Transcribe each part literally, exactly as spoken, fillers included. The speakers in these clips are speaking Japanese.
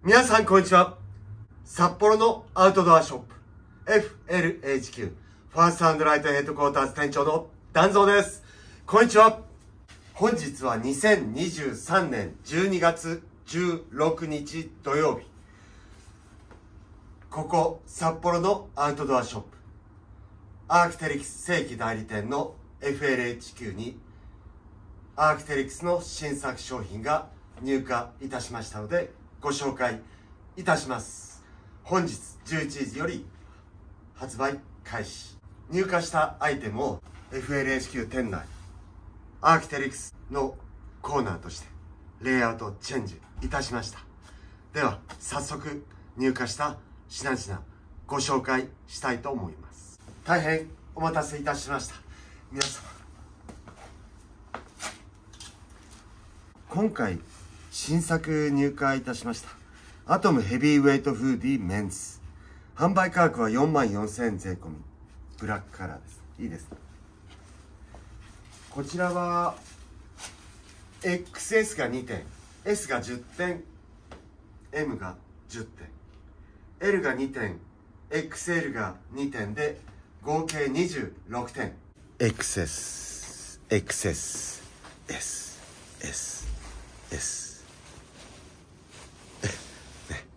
皆さんこんにちは。札幌のアウトドアショップ エフエルエイチキュー ファーストライトヘッドクォーターズ店長の団蔵です。こんにちは。本日はにせんにじゅうさんねんじゅうにがつじゅうろくにち土曜日、ここ札幌のアウトドアショップアーキテリクス正規代理店の エフエルエイチキュー にアーキテリクスの新作商品が入荷いたしましたのでご紹介いたします。本日じゅういちじより発売開始。入荷したアイテムを エフエルエイチキュー 店内アーキテリクスのコーナーとしてレイアウトチェンジいたしました。では早速入荷した品々ご紹介したいと思います。大変お待たせいたしました。皆様、今回新作入荷いたしましたアトムヘビーウェイトフーディーメンズ、販売価格はよんまんよんせんえん税込み、ブラックカラーです。いいですね。こちらは エックスエス がにてん、 S がじゅってん、 M がじゅってん、 L がにてん、 エックスエル がにてんで合計にじゅうろくてん。 エックスエス、 エックスエス、 S、 S、 S、 ね、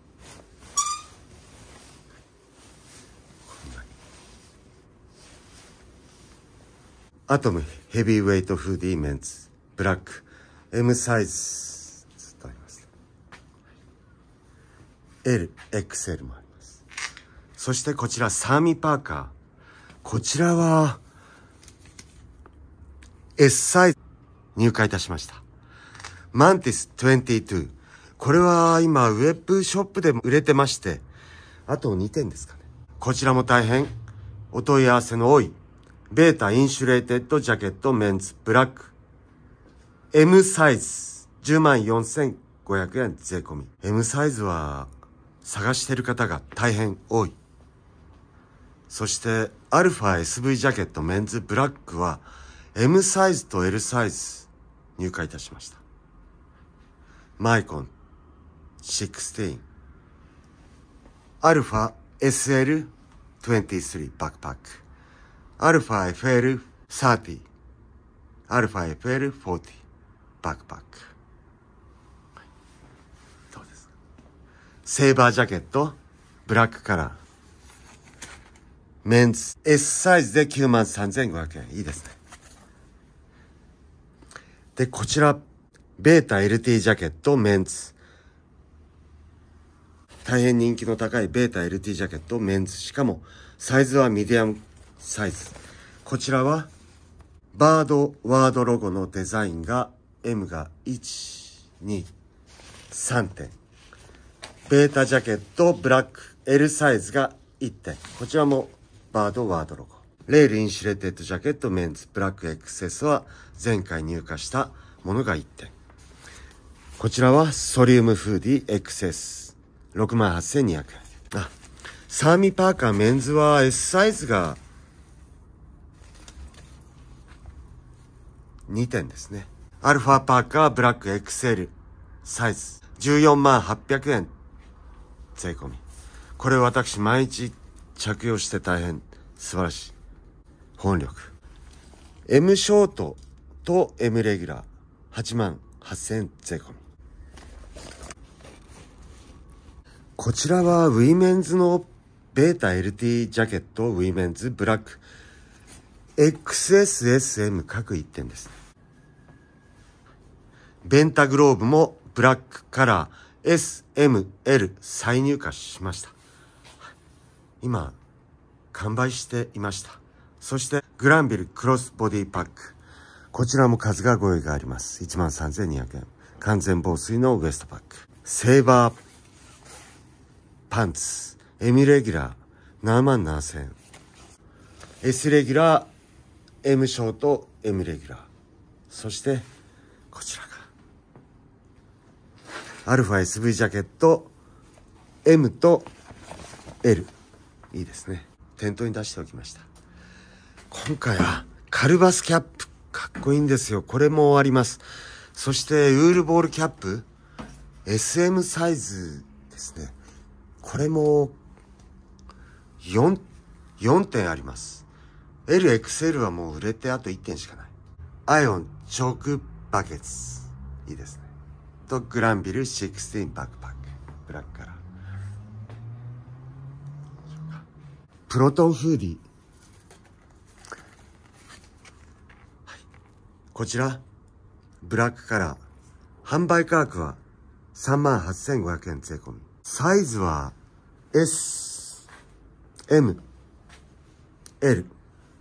アトムヘビーウェイトフーディーメンズブラック エム サイズずっとあります、ね、エル、エックスエル もあります。そしてこちらサーミーパーカー、こちらは S サイズ入荷いたしました。マンティスにじゅうに、これは今ウェブショップでも売れてまして、あとにてんですかね。こちらも大変お問い合わせの多いベータインシュレーテッドジャケットメンズブラック エム サイズじゅうまんよんせんごひゃくえん税込み。 M サイズは探している方が大変多い。そしてアルファ エスブイ ジャケットメンズブラックは エム サイズと エル サイズ入荷いたしました。マイコンじゅうろく、アルファ エスエルにじゅうさん バックパック、アルファ エフエルさんじゅう、アルファ エフエルよんじゅうバックパック。どうですか。セーバージャケットブラックカラーメンズ S サイズで きゅうまんさんぜんごひゃくえん。いいですね。で、こちらベータ エルティー ジャケットメンズ、大変人気の高いベータ エルティー ジャケットメンズ、しかもサイズはミディアムサイズ。こちらはバードワードロゴのデザインが M がいち、に、さんてん、ベータジャケットブラック L サイズがいってん、こちらもバードワードロゴ。レールインシュレーテッドジャケットメンズブラック エックスエス は前回入荷したものがいってん。こちらはソリウムフーディー エックスエスろくまんはっせんにひゃくえん。あ、サーミーパーカーメンズは S サイズがにてんですね。アルファパーカーブラック エックスエル サイズじゅうよんまんはっぴゃくえん税込み。これ私毎日着用して大変素晴らしい保温力。 M ショートと M レギュラーはちまんはっせんえん税込み。こちらはウィメンズのベータ エルティー ジャケットウィメンズブラック エックスエス、エスエム 各いってんですね。ベンタグローブもブラックカラー エス、エム、エル 再入荷しました。今完売していました。そしてグランビルクロスボディパック、こちらも数がご用意があります。いちまんさんぜんにひゃくえん、完全防水のウエストパック。セーバーパンツ M レギュラーななまんななせんえん、 S レギュラー M ショート M レギュラー、そしてこちらがアルファ エスブイ ジャケット M と L、 いいですね。店頭に出しておきました。今回はカルバスキャップかっこいいんですよ。これもあります。そしてウールボールキャップ エスエム サイズでですね。これもよん、よんてんあります。エルエックスエル はもう売れてあといってんしかない。アイオンチョークバケツ。いいですね。と、グランビルじゅうろくバックパック。ブラックカラー。プロトンフーディー。はい。こちら、ブラックカラー。販売価格は さんまんはっせんごひゃくえん税込み。サイズは エス、エム、エル。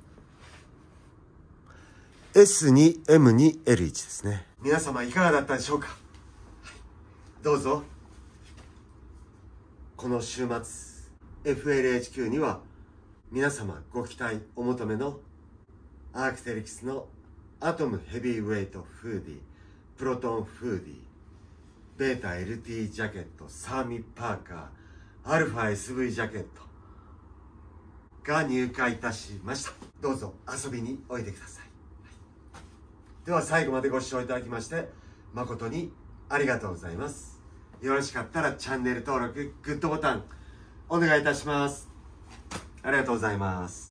エスに、エムに、エルワン ですね。皆様いかがだったでしょうか。はい、どうぞ。この週末、エフエルエイチキュー には皆様ご期待お求めのアークテリクスのアトムヘビーウェイトフーディー、プロトンフーディー、ベータ エルティー ジャケット、サーミパーカー、アルファ エスブイ ジャケットが入荷いたしました。どうぞ遊びにおいでください。では最後までご視聴いただきまして誠にありがとうございます。よろしかったらチャンネル登録、グッドボタンお願いいたします。ありがとうございます。